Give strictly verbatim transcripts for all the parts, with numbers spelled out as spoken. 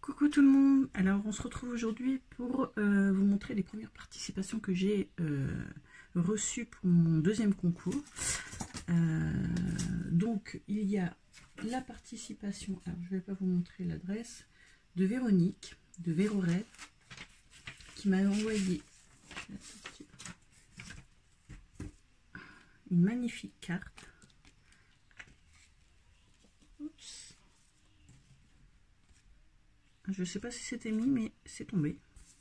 Coucou tout le monde, alors on se retrouve aujourd'hui pour euh, vous montrer les premières participations que j'ai euh, reçues pour mon deuxième concours. Euh, donc il y a la participation, alors je ne vais pas vous montrer l'adresse, de Véronique, de Vérorêve, qui m'a envoyé une magnifique carte. Oups. Je sais pas si c'était mis, mais c'est tombé.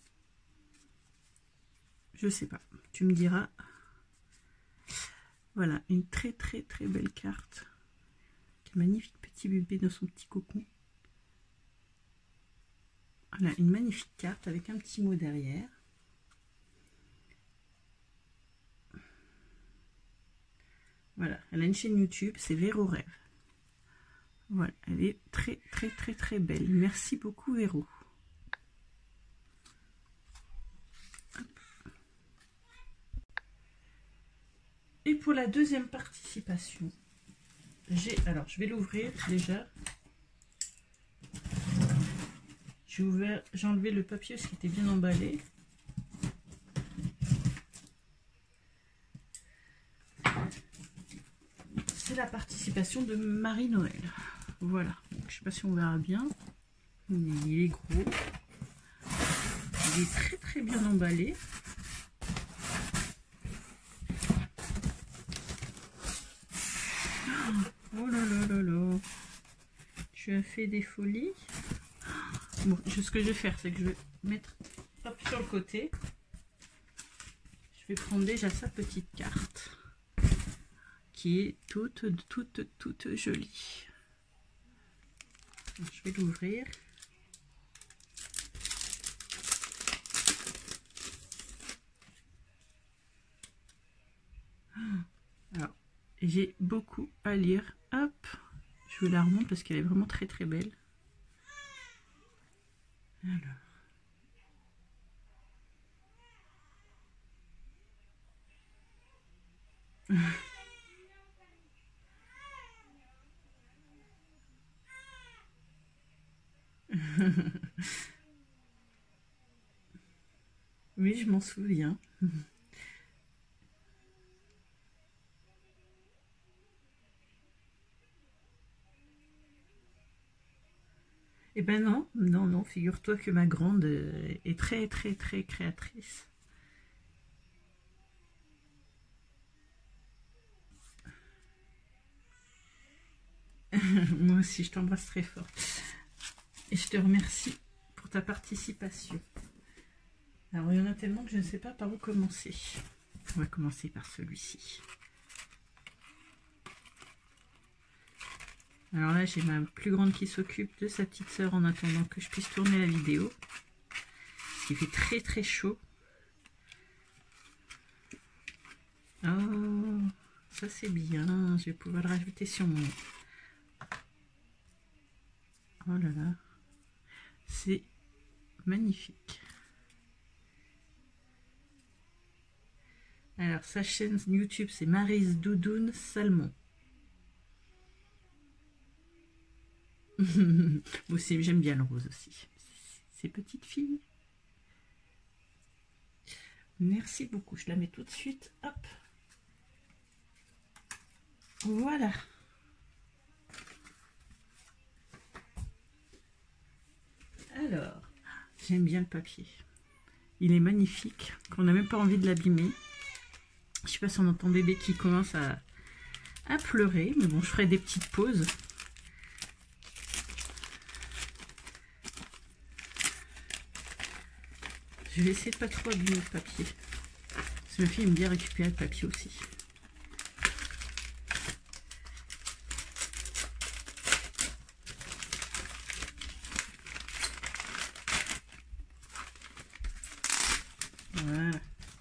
Je sais pas. Tu me diras. Voilà, une très très très belle carte. Un magnifique petit bébé dans son petit cocon. Voilà, une magnifique carte avec un petit mot derrière. Voilà, elle a une chaîne YouTube, c'est Vérorêve. Voilà, elle est très très très très belle. Merci beaucoup Véro. Et pour la deuxième participation, j'ai, alors je vais l'ouvrir déjà. J'ai ouvert, j'ai enlevé le papier parce qu'il était bien emballé. C'est la participation de Marie-Noël. Voilà, donc, je ne sais pas si on verra bien. Il est gros. Il est très très bien emballé. Oh là là là là. Tu as fait des folies. Bon, ce que je vais faire, c'est que je vais mettre hop, sur le côté. Je vais prendre déjà sa petite carte. Qui est toute, toute, toute jolie. Je vais l'ouvrir. Alors, j'ai beaucoup à lire. Hop, je vous la remonte parce qu'elle est vraiment très très belle. Alors. Oui, je m'en souviens. Eh ben non, non, non, figure-toi que ma grande est très, très, très créatrice. Moi aussi, je t'embrasse très fort. Et je te remercie pour ta participation. Alors, il y en a tellement que je ne sais pas par où commencer. On va commencer par celui-ci. Alors là, j'ai ma plus grande qui s'occupe de sa petite sœur en attendant que je puisse tourner la vidéo. Il fait très très chaud. Oh, ça c'est bien. Je vais pouvoir le rajouter sur mon... Oh là là. C'est magnifique. Alors, sa chaîne YouTube, c'est Maryse Doudoune Salmon. Moi aussi, j'aime bien le rose aussi. Ces petites filles. Merci beaucoup. Je la mets tout de suite. Hop. Voilà. Alors, j'aime bien le papier. Il est magnifique. On n'a même pas envie de l'abîmer. Je sais pas si on entend bébé qui commence à, à pleurer. Mais bon, je ferai des petites pauses. Je vais essayer de pas trop abîmer le papier. Parce que ma fille aime bien récupérer le papier aussi. Voilà.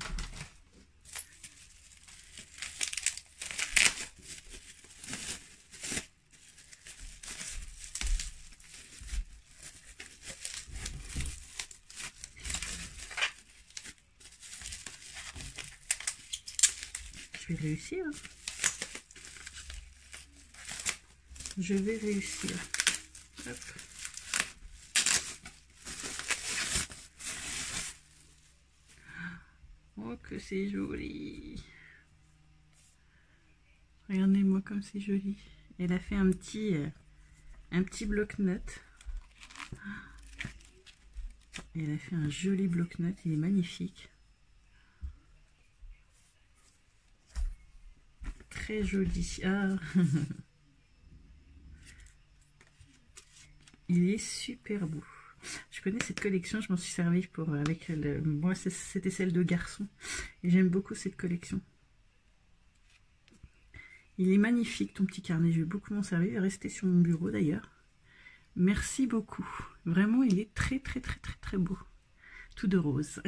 Je vais réussir. Je vais réussir. Hop. Oh, que c'est joli. Regardez-moi comme c'est joli. Elle a fait un petit, euh, un petit bloc-notes. Elle a fait un joli bloc-notes. Il est magnifique. Très joli. Ah. Il est super beau. Je connais cette collection, je m'en suis servi pour avec le, moi c'était celle de garçon et j'aime beaucoup cette collection. Il est magnifique ton petit carnet, je vais beaucoup m'en servir, il est resté sur mon bureau d'ailleurs. Merci beaucoup, vraiment il est très très très très très beau, tout de rose.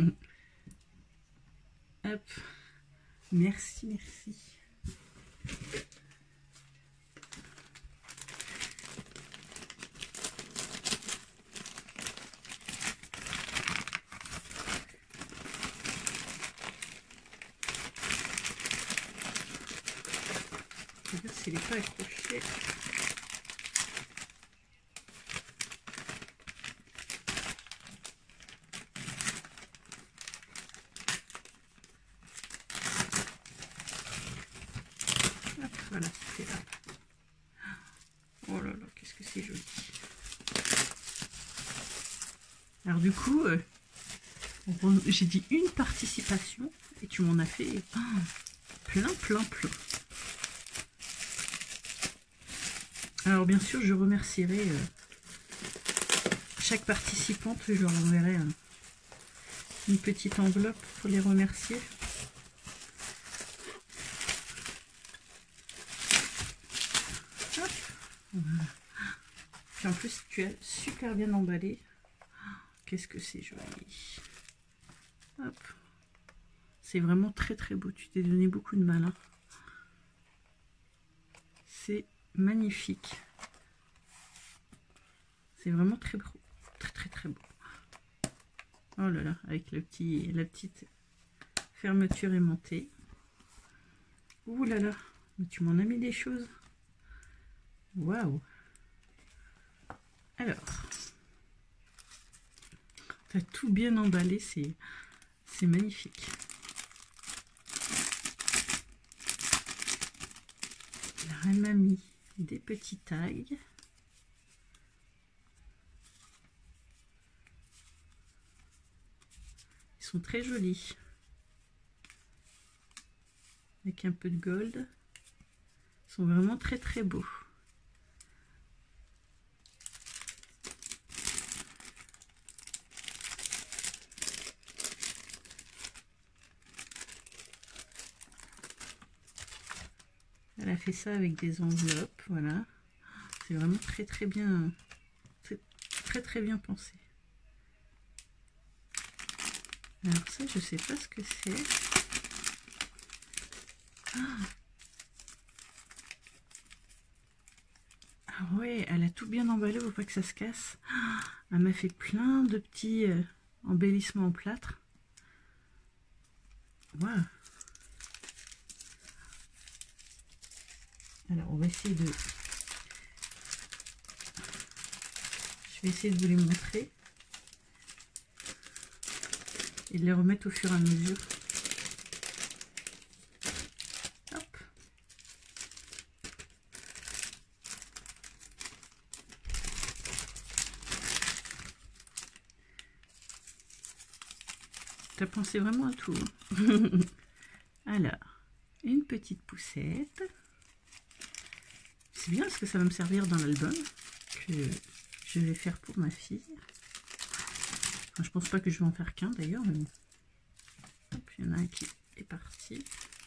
Hop, merci merci. Regarde s'il n'est pas accroché. Hop, voilà, c'est là. Oh là là, qu'est-ce que c'est joli. Alors du coup, euh, j'ai dit une participation et tu m'en as fait oh, plein, plein, plein. Alors bien sûr, je remercierai euh, chaque participante, je leur enverrai euh, une petite enveloppe pour les remercier. Hop. Voilà. Puis en plus, tu as super bien emballé. Qu'est-ce que c'est joli. Hop. C'est vraiment très très beau. Tu t'es donné beaucoup de mal. Hein. C'est magnifique. C'est vraiment très beau. Très très très beau. Oh là là, avec le petit, la petite fermeture aimantée. Ouh là là, mais tu m'en as mis des choses. Waouh. Alors, tu as tout bien emballé, c'est c'est magnifique. Alors, elle m'a mis des petits tags. Ils sont très jolis. Avec un peu de gold. Ils sont vraiment très très beaux. Elle a fait ça avec des enveloppes, voilà. C'est vraiment très très bien, très très, très bien pensé. Alors ça, je sais pas ce que c'est. Ah. Ah ouais, elle a tout bien emballé pour pas que ça se casse. Ah, elle m'a fait plein de petits euh, embellissements en plâtre. Waouh. Alors, on va essayer de... Je vais essayer de vous les montrer. Et de les remettre au fur et à mesure. Hop. Tu as pensé vraiment à tout. Hein. Alors, une petite poussette. C'est bien parce que ça va me servir dans l'album que je vais faire pour ma fille. Enfin, je pense pas que je vais en faire qu'un d'ailleurs. Mais... Hop, il y en a un qui est parti.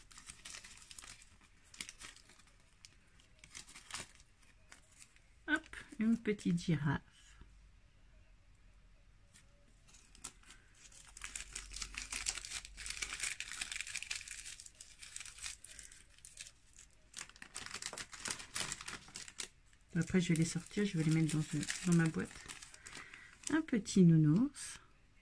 Hop, une petite girafe. Après, je vais les sortir, je vais les mettre dans, dans ma boîte. Un petit nounours.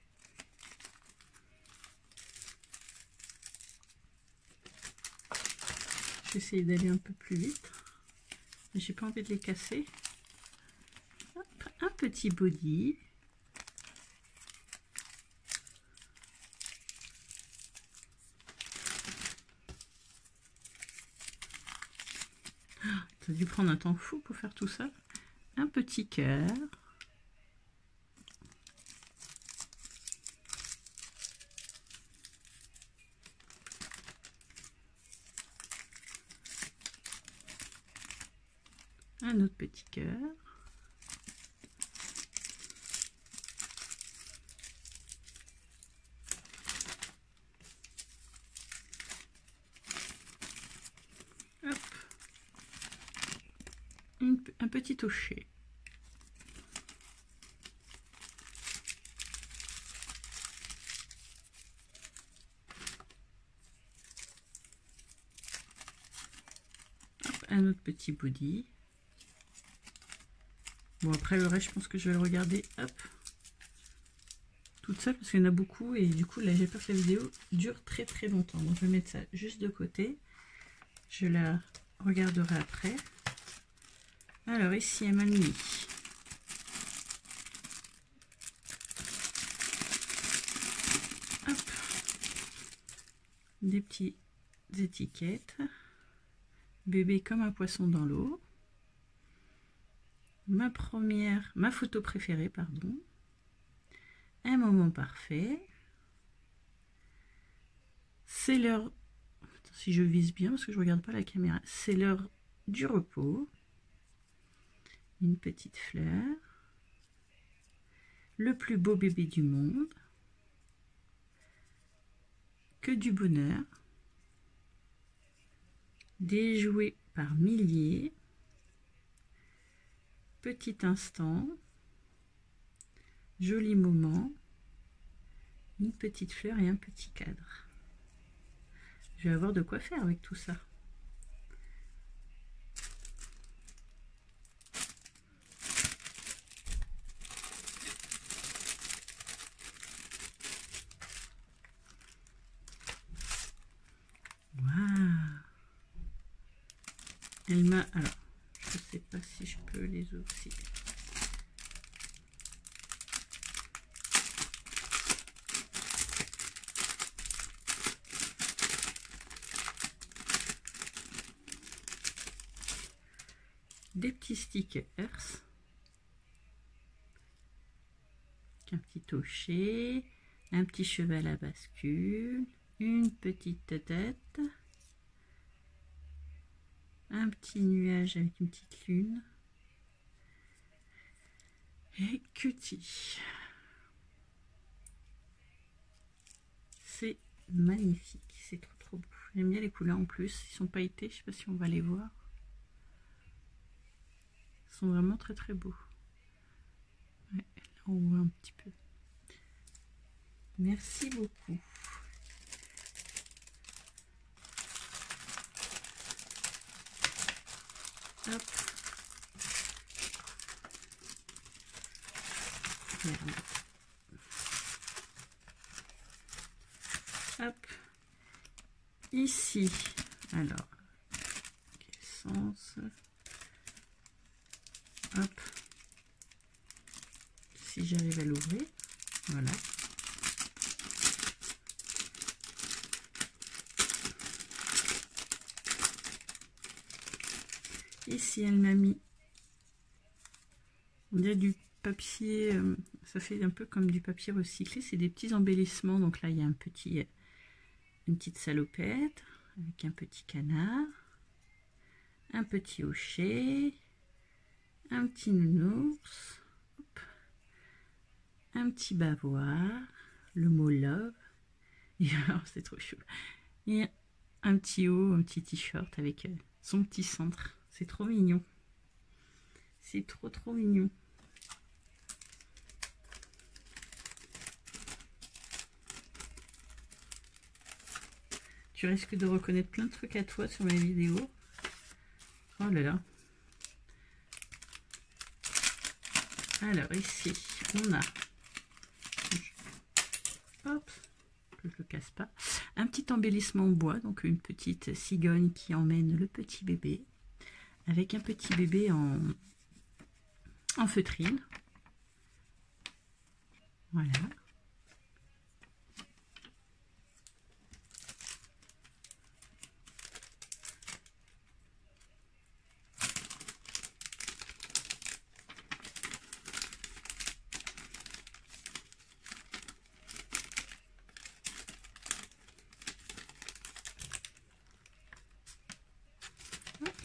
Je vais essayer d'aller un peu plus vite. J'ai pas envie de les casser. Hop, un petit body. Ça a dû prendre un temps fou pour faire tout ça. Un petit cœur. Un autre petit cœur. Hop. Une, un petit toucher. Hop, un autre petit body. Bon, après le reste, je pense que je vais le regarder, hop, toute seule, parce qu'il y en a beaucoup, et du coup, là, j'ai peur que la vidéo dure très très longtemps. Donc, je vais mettre ça juste de côté. Je la regarderai après. Alors, ici, elle m'a mis hop, des petites étiquettes. Bébé comme un poisson dans l'eau. Ma première, ma photo préférée, pardon. Un moment parfait. C'est l'heure, si je vise bien, parce que je regarde pas la caméra, c'est l'heure du repos. Une petite fleur. Le plus beau bébé du monde. Que du bonheur. Des jouets par milliers. Petit instant, joli moment, une petite fleur et un petit cadre. Je vais avoir de quoi faire avec tout ça. Waouh! Elle m'a... Alors, je sais pas si je peux les aussi. Des petits stickers. Un petit toucher. Un petit cheval à bascule. Une petite tête. Un petit nuage avec une petite lune. Et cutie. C'est magnifique, c'est trop trop beau. J'aime bien les couleurs en plus, ils sont pailletés, je sais pas si on va les voir. Ils sont vraiment très très beaux. Ouais, là on voit un petit peu. Merci beaucoup. Hop. Hop. Ici, alors, quel sens? Hop. Si j'arrive à l'ouvrir, voilà. Ici, elle m'a mis, on dirait du papier, euh, ça fait un peu comme du papier recyclé, c'est des petits embellissements. Donc là, il y a un petit, une petite salopette avec un petit canard, un petit hochet, un petit nounours, hop, un petit bavoir, le mot love, c'est trop chou, et un petit haut, un petit t-shirt avec son petit centre. C'est trop mignon. C'est trop trop mignon. Tu risques de reconnaître plein de trucs à toi sur mes vidéos. Oh là là. Alors ici, on a... Hop, que je le casse pas. Un petit embellissement en bois, donc une petite cigogne qui emmène le petit bébé. Avec un petit bébé en, en feutrine. Voilà.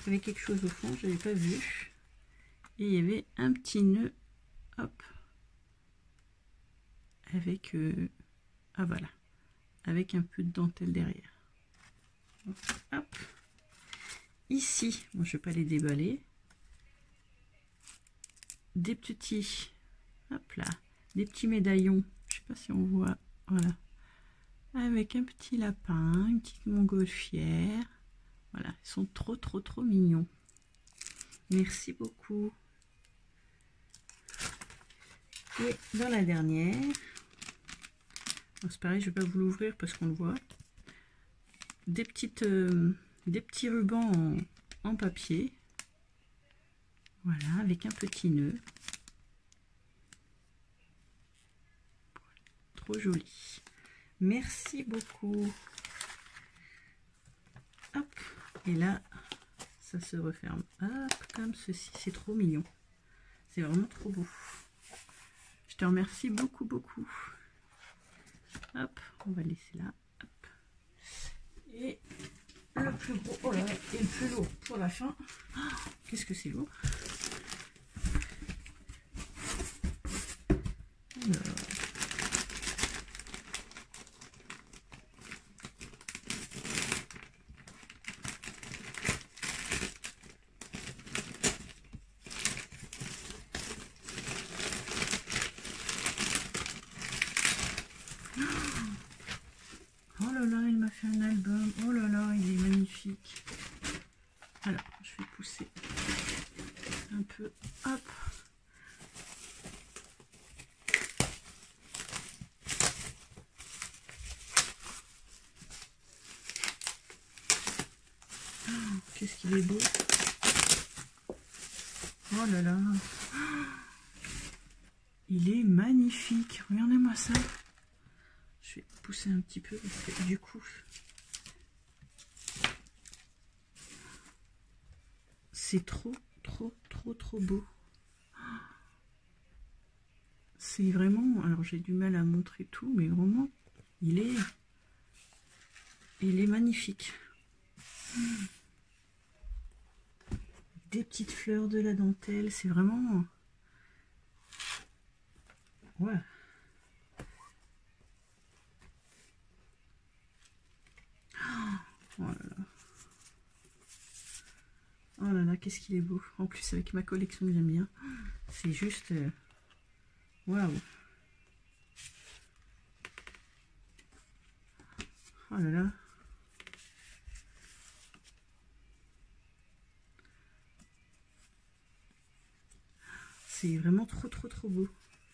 qu'il y avait quelque chose au fond, je n'avais pas vu. Et il y avait un petit nœud, hop, avec, euh, ah voilà, avec un peu de dentelle derrière. Hop. Ici, bon, je ne vais pas les déballer. Des petits, hop là, des petits médaillons, je sais pas si on voit, voilà, avec un petit lapin, une petite montgolfière, voilà, ils sont trop trop trop mignons. Merci beaucoup. Et dans la dernière, c'est pareil, je vais pas vous l'ouvrir parce qu'on le voit, des petites, euh, des petits rubans en, en papier, voilà, avec un petit nœud. Trop joli. Merci beaucoup. Hop. Et là, ça se referme. Hop, comme ceci. C'est trop mignon. C'est vraiment trop beau. Je te remercie beaucoup, beaucoup. Hop, on va laisser là. Hop. Et le plus gros, oh là, et le plus lourd pour la fin. Oh, qu'est-ce que c'est lourd. Alors. Oh là là, il m'a fait un album. Oh là là, il est magnifique. Alors, je vais pousser un peu. Hop. Oh, qu'est-ce qu'il est beau. Oh là là. Il est magnifique. Regardez-moi ça. Je vais pousser un petit peu parce que du coup, c'est trop, trop, trop, trop beau. C'est vraiment, alors j'ai du mal à montrer tout, mais vraiment, il est, il est magnifique. Des petites fleurs, de la dentelle, c'est vraiment, ouais. Oh là là. Oh là là, qu'est-ce qu'il est beau. En plus, avec ma collection que j'aime bien. C'est juste... Waouh. Wow. Oh là là. C'est vraiment trop, trop, trop beau.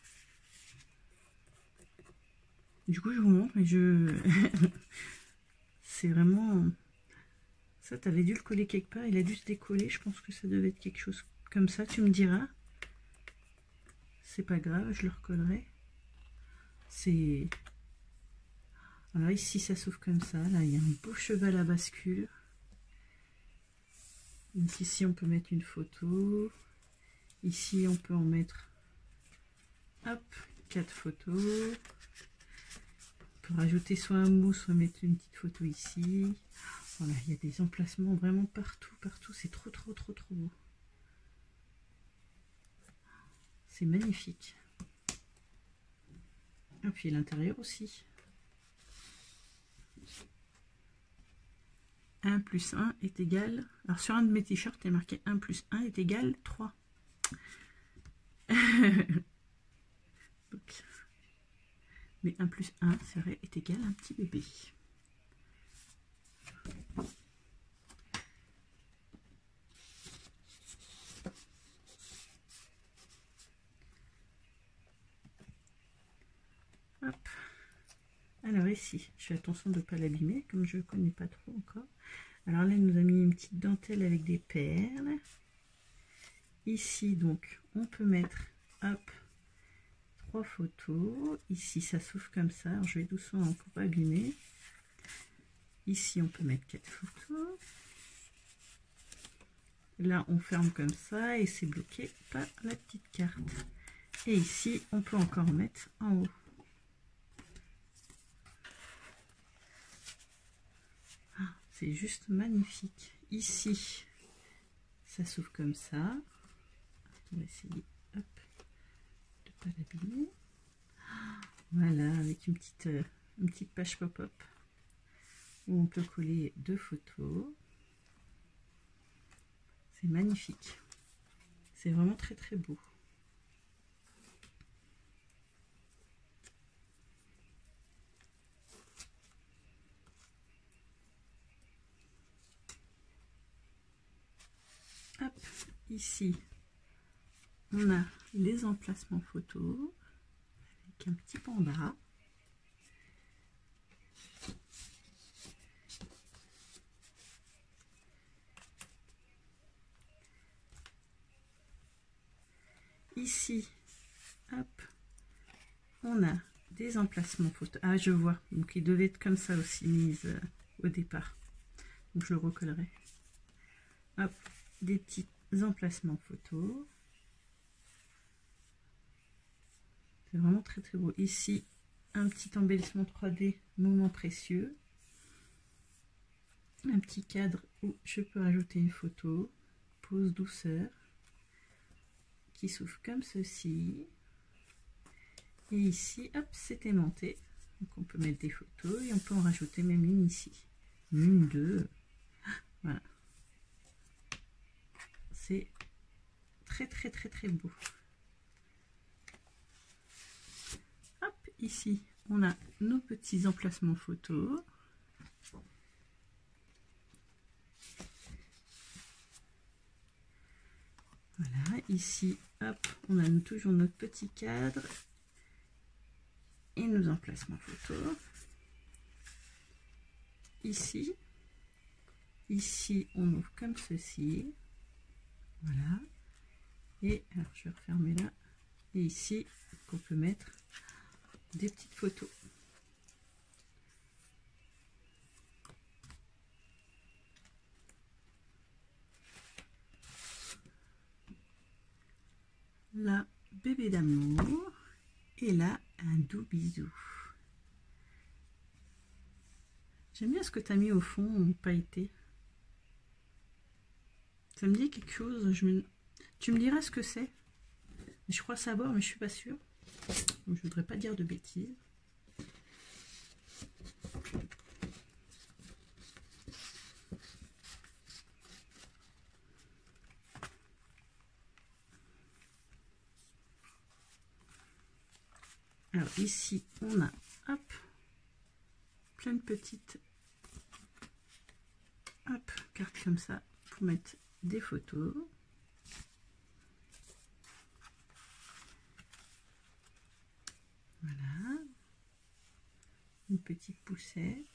Du coup, je vous montre, mais je... C'est vraiment... Ça, t'avais dû le coller quelque part. Il a dû se décoller. Je pense que ça devait être quelque chose comme ça. Tu me diras. C'est pas grave, je le recollerai. C'est... Alors ici, ça s'ouvre comme ça. Là, il y a un beau cheval à bascule. Donc ici, on peut mettre une photo. Ici, on peut en mettre... Hop, quatre photos. On peut rajouter soit un mot, soit mettre une petite photo ici. Voilà, il y a des emplacements vraiment partout, partout. C'est trop, trop, trop, trop beau. C'est magnifique. Et puis l'intérieur aussi. un plus un est égal... Alors sur un de mes t-shirts, il y a marqué un plus un est égal trois. Donc, mais un plus un serait est égal à un petit bébé. Hop. Alors ici, je fais attention de ne pas l'abîmer, comme je ne connais pas trop encore. Alors là, il nous a mis une petite dentelle avec des perles. Ici, donc, on peut mettre, hop, trois photos. Ici, ça s'ouvre comme ça. Alors, je vais doucement pour pas abîmer. Ici, on peut mettre quatre photos. Là, on ferme comme ça et c'est bloqué par la petite carte. Et ici, on peut encore mettre en haut. C'est juste magnifique. Ici, ça s'ouvre comme ça. On va essayer, hop, de ne pas l'abîmer. Voilà, avec une petite, euh, une petite page pop-up où on peut coller deux photos. C'est magnifique. C'est vraiment très très beau. Hop, ici, on a les emplacements photos avec un petit panda. Ici, hop, on a des emplacements photos. Ah, je vois. Donc, il devait être comme ça aussi mise euh, au départ. Donc, je le recollerai. Hop, des petits emplacements photos. C'est vraiment très très beau. Ici, un petit embellissement trois D, moment précieux. Un petit cadre où je peux ajouter une photo. Pose douceur. Qui s'ouvre comme ceci. Et ici, hop, c'est aimanté. Donc on peut mettre des photos et on peut en rajouter même une ici. Une, deux. Voilà. C'est très très très très beau. Hop, ici, on a nos petits emplacements photos. Voilà, ici, hop, on a toujours notre petit cadre et nos emplacements photos. Ici, ici, on ouvre comme ceci. Voilà. Et alors, je vais refermer là. Et ici, on peut mettre des petites photos. Là, bébé d'amour. Et là, un doux bisou. J'aime bien ce que tu as mis au fond, pailleté. Ça me dit quelque chose. Je me... Tu me diras ce que c'est. Je crois savoir, mais je suis pas sûre. Donc, je voudrais pas dire de bêtises. Alors ici, on a, hop, plein de petites, hop, cartes comme ça pour mettre des photos. Voilà, une petite poussette.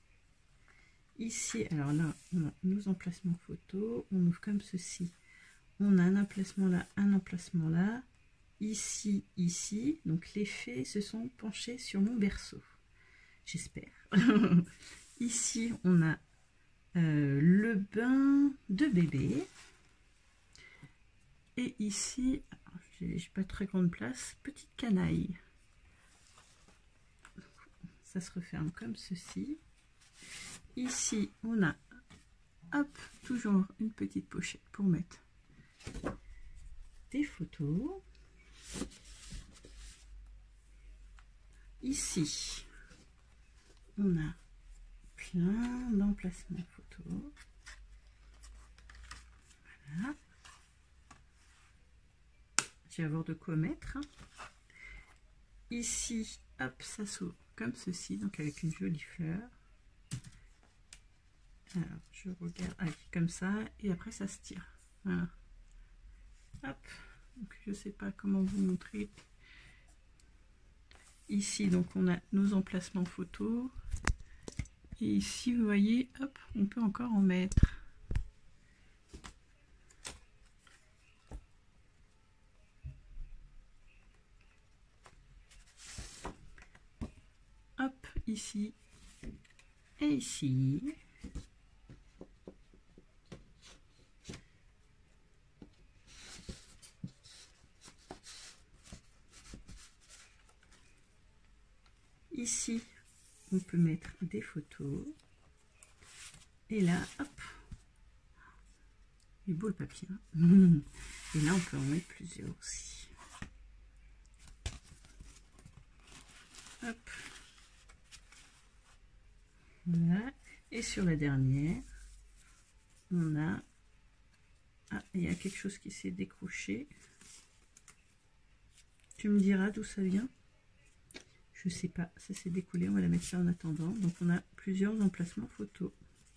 Ici, alors là, on a nos emplacements photos. On ouvre comme ceci. On a un emplacement là, un emplacement là. Ici, ici. Donc les fées se sont penchées sur mon berceau. J'espère. Ici, on a euh, le bain de bébé. Et ici, j'ai pas très grande place, petite canaille. Ça se referme comme ceci. Ici, on a, hop, toujours une petite pochette pour mettre des photos. Ici, on a plein d'emplacements photos. Voilà. Je vais avoir de quoi mettre. Ici, hop, ça s'ouvre comme ceci, donc avec une jolie fleur. Alors, je regarde, ah, comme ça, et après ça se tire. Voilà. Hop, donc je sais pas comment vous montrer. Ici, donc on a nos emplacements photos. Et ici, vous voyez, hop, on peut encore en mettre. Hop, ici et ici. Ici, on peut mettre des photos. Et là, hop, Il est beau le papier. Hein. Et là, on peut en mettre plusieurs aussi. Hop. Voilà. Et sur la dernière, on a... Ah, il y a quelque chose qui s'est décroché. Tu me diras d'où ça vient. Je sais pas, ça s'est décollé, on va la mettre là en attendant. Donc on a plusieurs emplacements photos.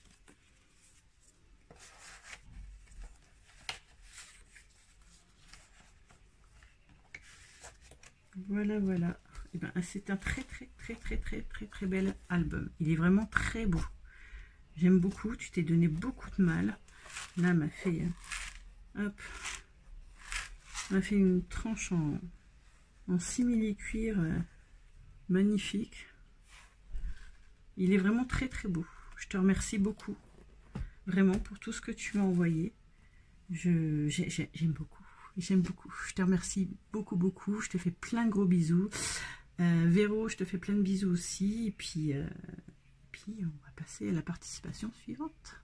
Voilà, voilà. Et ben, c'est un très très très très très très très bel album. Il est vraiment très beau. J'aime beaucoup. Tu t'es donné beaucoup de mal. Là, m'a fait, hop, m'a fait une tranche en, en simili cuir euh, magnifique. Il est vraiment très très beau. Je te remercie beaucoup, vraiment, pour tout ce que tu m'as envoyé. Je j'aime beaucoup. J'aime beaucoup. Je te remercie beaucoup, beaucoup. Je te fais plein de gros bisous. Euh, Véro, je te fais plein de bisous aussi. Et puis, euh, puis, on va passer à la participation suivante.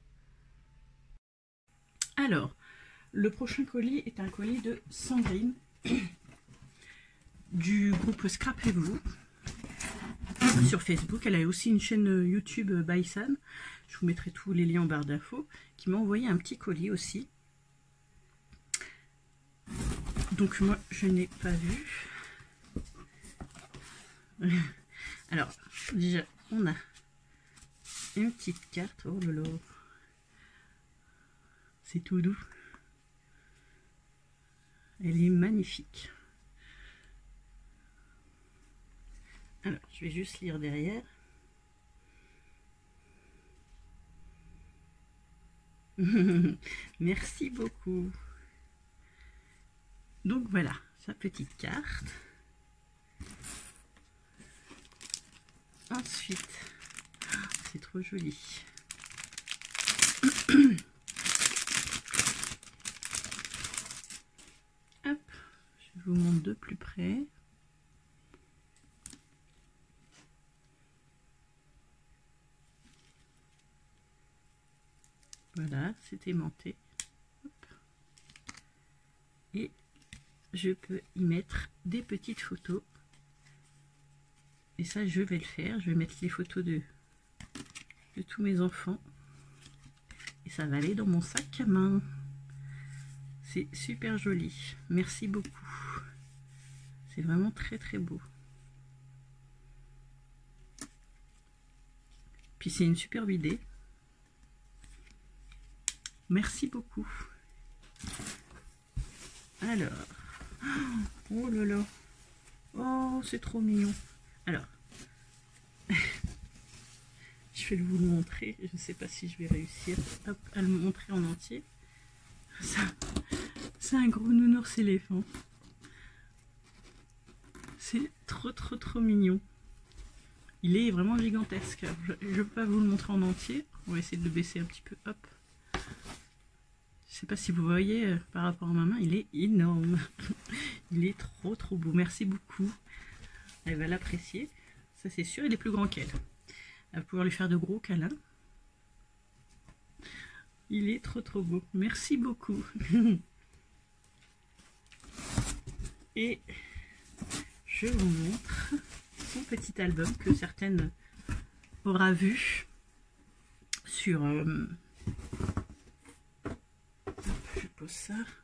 Alors, le prochain colis est un colis de Sandrine du groupe Scrapez-vous sur Facebook. Elle a aussi une chaîne YouTube by San. Je vous mettrai tous les liens en barre d'infos. Qui m'a envoyé un petit colis aussi. Donc moi je n'ai pas vu. Alors déjà on a une petite carte. Oh là là, c'est tout doux. Elle est magnifique. Alors je vais juste lire derrière. Merci beaucoup. Donc voilà, sa petite carte. Ensuite, c'est trop joli. Hop, je vous montre de plus près. Voilà, c'est aimanté. Hop. Et je peux y mettre des petites photos. Et ça, je vais le faire. Je vais mettre les photos de, de tous mes enfants. Et ça va aller dans mon sac à main. C'est super joli. Merci beaucoup. C'est vraiment très très beau. Puis c'est une superbe idée. Merci beaucoup. Alors. Oh là là. Oh, c'est trop mignon. Alors. Je vais vous le montrer. Je ne sais pas si je vais réussir hop, à le montrer en entier. C'est un gros nounours éléphant. C'est trop trop trop mignon. Il est vraiment gigantesque. Je ne vais pas vous le montrer en entier. On va essayer de le baisser un petit peu. Hop. Je sais pas si vous voyez euh, par rapport à ma main, il est énorme. Il est trop trop beau. Merci beaucoup. Elle va l'apprécier. Ça c'est sûr, il est plus grand qu'elle. Elle va pouvoir lui faire de gros câlins. Il est trop trop beau. Merci beaucoup. Et je vous montre son petit album que certaines aura vu sur... Euh, je pose ça.